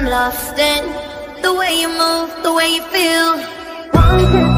I'm lost in the way you move, the way you feel.